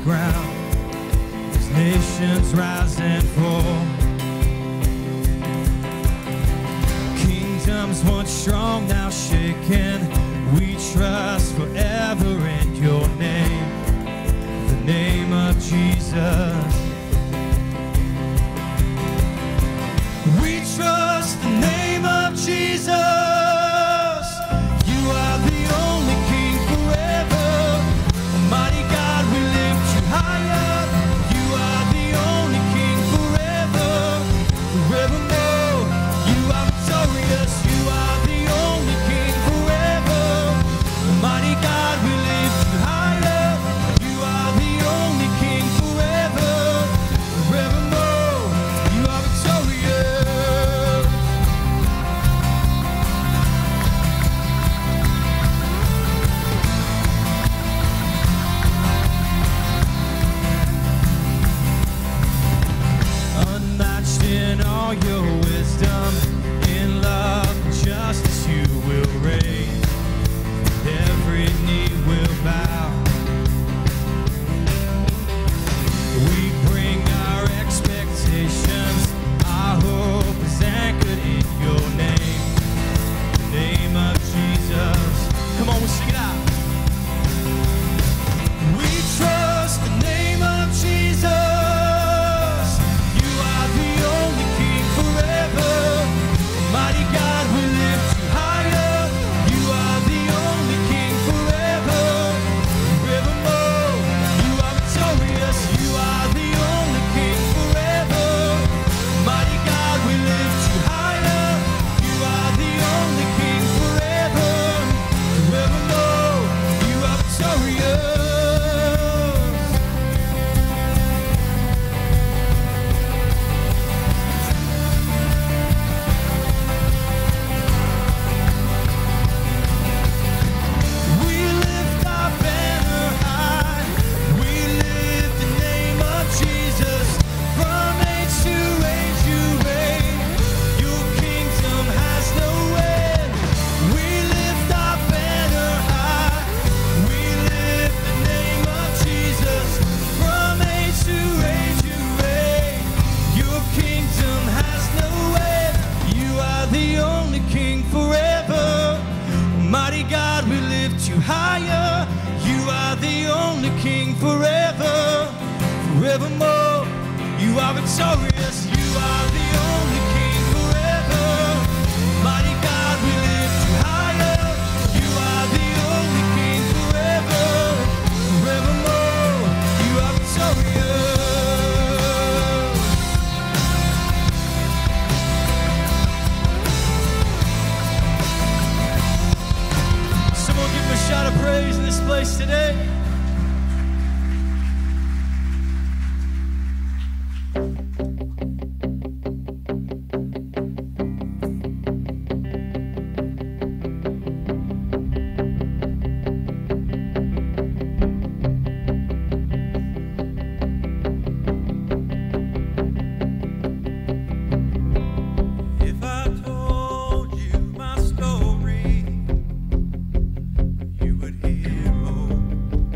ground. As nations rise and fall, kingdoms once strong, now shaken. We trust forever in your name, the name of Jesus. We trust the name of Jesus. You are the only King forever. Almighty God, we lift you higher. You are the only King forever, forevermore. You are victorious. You are the only King forever. Almighty God, we lift you higher. You are the only King forever, forevermore. You are victorious. Unmatched in all your wisdom, in love and justice you will reign. Every knee will bow. We bring our expectations. Our hope is anchored in your name, the name of Jesus. Come on, we'll sing it out. We trust the name of Jesus. You are the only King forever. Mighty God, we lift you higher. You are the only King forever, forevermore. You are victorious. You are the only King forever. Mighty God, we lift you higher. You are the only King forever, forevermore. You are victorious. We lift our banner high. We lift the name of Jesus. From age to age you reign. Your kingdom has no end. We lift our banner high. We lift the name of Jesus. From age to age you reign. Your kingdom has no end. You are the only King forever. Mighty God, we lift you higher. You are the only King forever, forevermore. You are victorious. You are the only King forever. Mighty God, we lift you higher. You are the only King forever, forevermore. You are victorious. Someone give him a shout of praise in this place today. If I told you my story, you would hear, oh,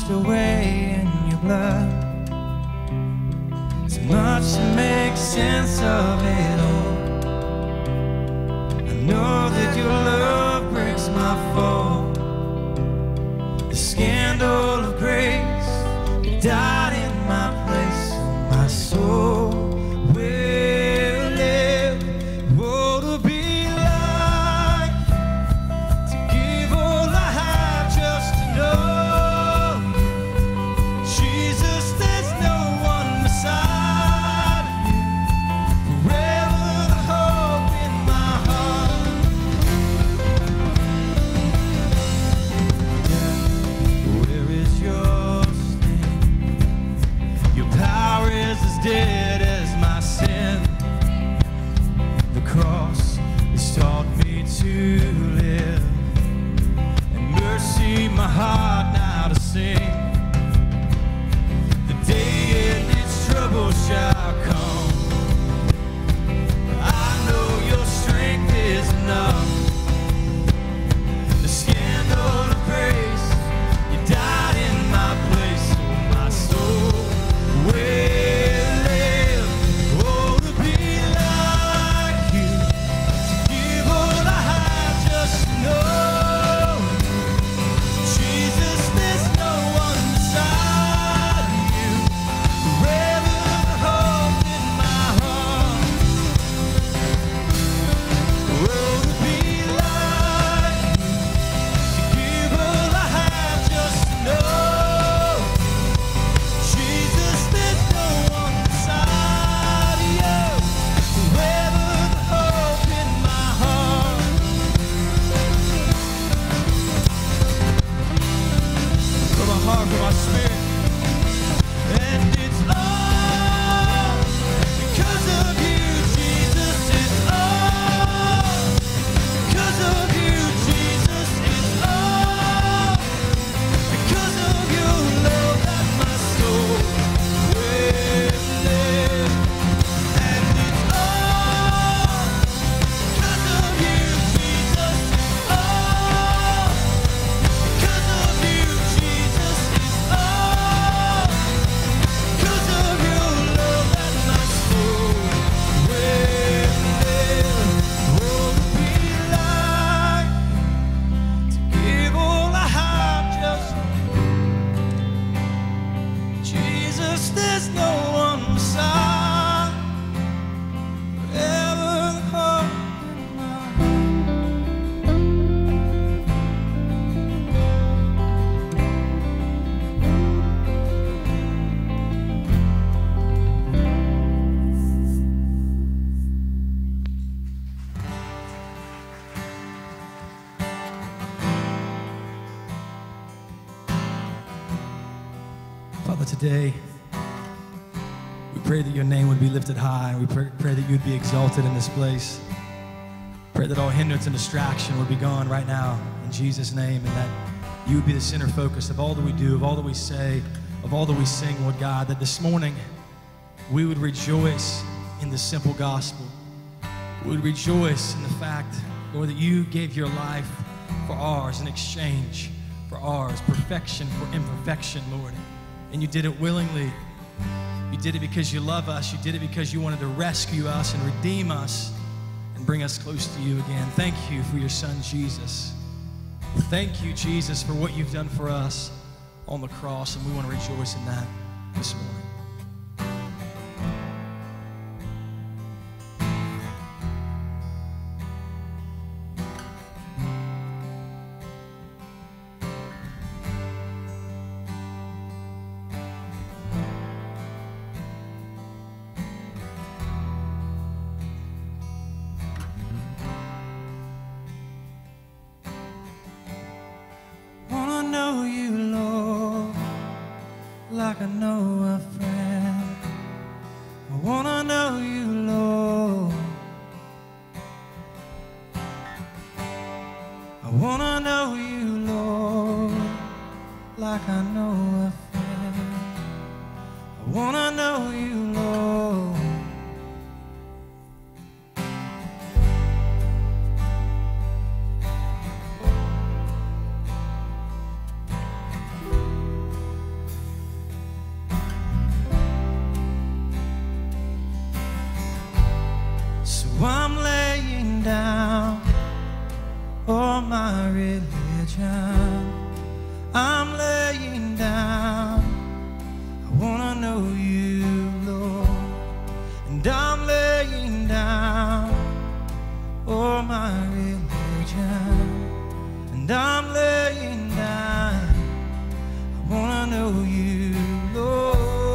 washed away in your blood. Too much to make sense of it all. I know that your love breaks my fall. The scandal of grace, you died in my place. My soul will live. Oh, to be like, to give all I have just to know Jesus, there's no one beside you. Forever the hope in my heart. Where is your sting? Your power is as dead as my sin. The cross has taught me to live, and mercy my heart now to sing. The day in its trouble shall come. I know your strength is enough. The scandal of grace, you died in my place, so my soul will live. Oh, to be like you, to give all I have just to know Jesus, there's no one beside you. Forever the hope in my heart. Oh, to be like you, to give all I have just to know Jesus, there's no one beside you. Forever the hope in my heart. From my heart, from my spirit. And it's all because of you, Jesus. It's all because of you, Jesus. It's all because of your love that my soul will live. And it's all because of you, Jesus. It's all because of you, Jesus. It's all because of your love that my soul will live. Oh, to be like, to give all I have just Jesus, there's no one beside. Forever the hope in my Father, today we pray that your name would be lifted high. We pray that you'd be exalted in this place. Pray that all hindrance and distraction would be gone right now in Jesus' name, and that you would be the center focus of all that we do, of all that we say, of all that we sing, Lord God, that this morning we would rejoice in the simple gospel. We would rejoice in the fact, Lord, that you gave your life for ours in exchange for ours, perfection for imperfection, Lord. And you did it willingly. You did it because you love us. You did it because you wanted to rescue us and redeem us and bring us close to you again. Thank you for your son, Jesus. Thank you, Jesus, for what you've done for us on the cross, and we want to rejoice in that this morning. Wanna know you, Lord, like I know a friend. I wanna know you, Lord. I wanna know you, Lord, like I know a friend. I wanna know you, Lord. down all my religion. I'm laying down. I wanna know you, Lord. And I'm laying down all my religion. And I'm laying down. I wanna know you, Lord.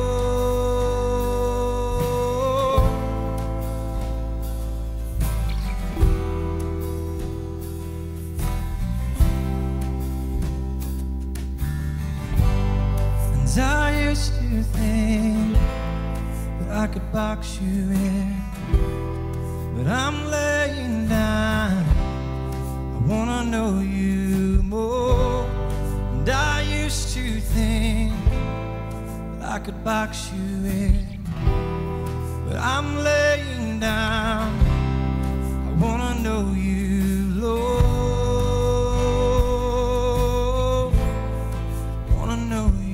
I used to think that I could box you in, but I'm laying down. I wanna know you more. And I used to think that I could box you in, but I'm laying down. I wanna know you, Lord. Wanna know you.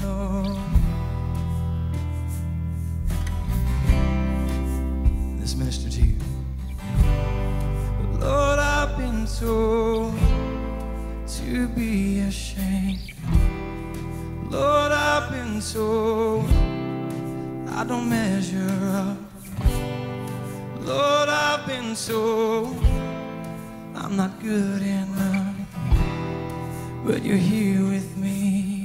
Minister to you. But Lord, I've been told to be ashamed. Lord, I've been told I don't measure up. Lord, I've been told I'm not good enough, but you're here with me.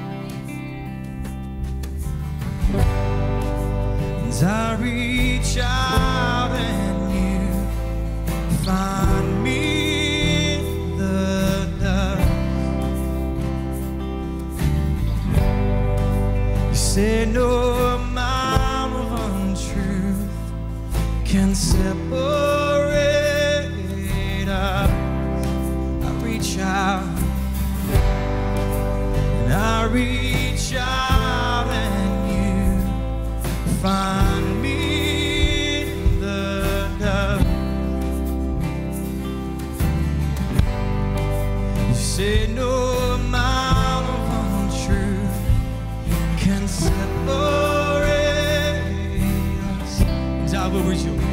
As I reach out and you find me in the dust, you say no amount of untruth can separate us. I reach out and I reach out and you find me in the dust. You say no amount of untruth can separate us. And I will rejoice.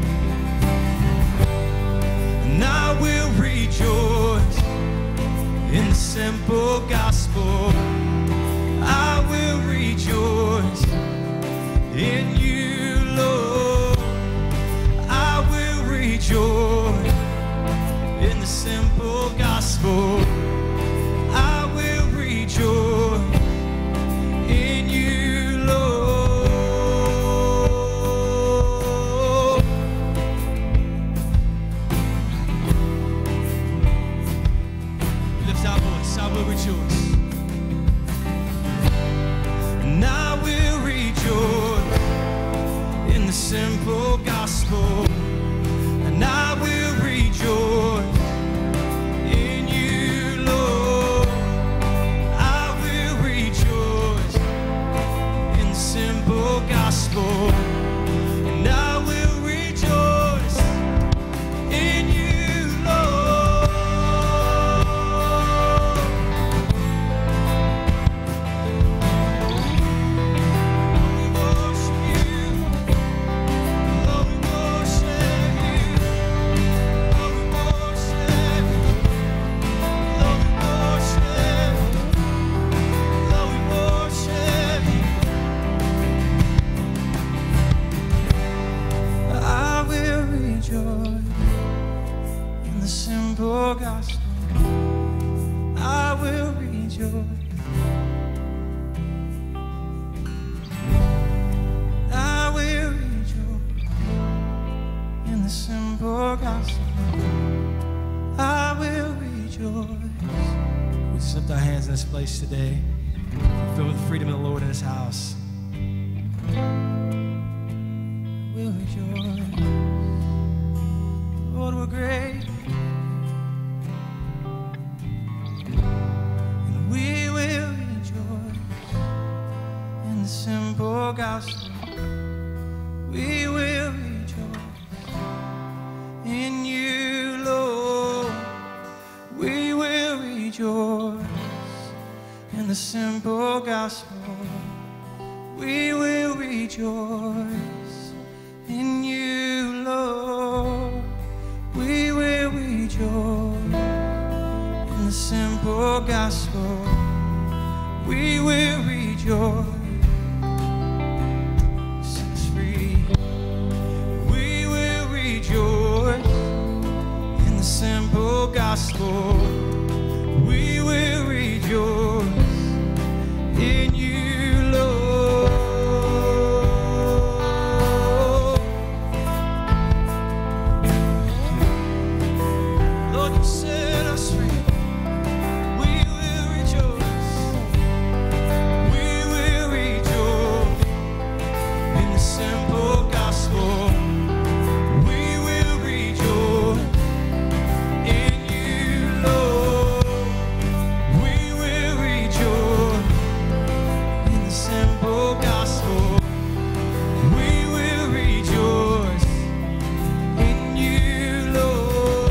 And I will rejoice in the simple gospel. I will rejoice in you, Lord. I will rejoice in the simple gospel. I will rejoice in you, Lord. Lift our voice. I will rejoice. And I will rejoice in the simple gospel, and I will rejoice in you, Lord. I will rejoice in the simple gospel, and I will rejoice in you, Lord. We worship you. Lord, we worship you. Lord, we worship you. Lord, we worship you. Lord, we worship you. I will rejoice in the simple gospel. I will rejoice. I will rejoice in the simple gospel. I will rejoice. We just lift our hands in this place today. We're filled with the freedom of the Lord in this house. We'll rejoice. Lord, we're great. And we will rejoice in the simple gospel. We will rejoice in you, Lord. We will rejoice in the simple gospel. We will rejoice in you, Lord. simple gospel, we will rejoice. Set us free. We will rejoice in the simple gospel. We will rejoice in you, Lord. Lord, you set us free. We will rejoice. We will rejoice in the simple gospel. We will rejoice in you, Lord. We will rejoice in the simple gospel. We will rejoice in you, Lord.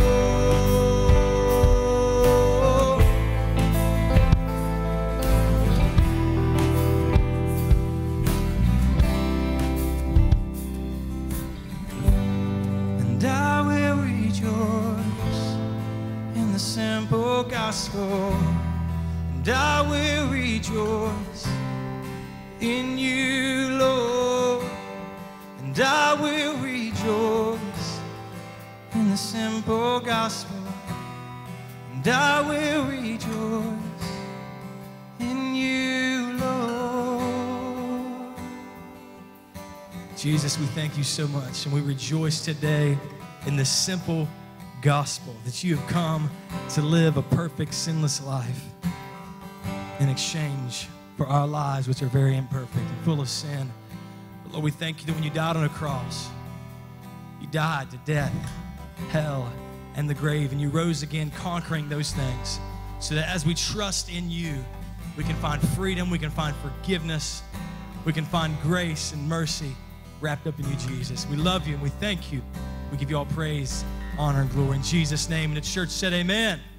And I will rejoice in the simple gospel. And I will rejoice in you, Lord. And I will rejoice in the simple gospel. And I will rejoice in you, Lord. Jesus, we thank you so much, and we rejoice today in the simple gospel that you have come to live a perfect, sinless life in exchange for our lives, which are very imperfect and full of sin. But Lord, we thank you that when you died on a cross, you died to death, hell, and the grave, and you rose again, conquering those things, so that as we trust in you, we can find freedom, we can find forgiveness, we can find grace and mercy wrapped up in you, Jesus. We love you and we thank you. We give you all praise, honor, and glory in Jesus' name. And the church said amen.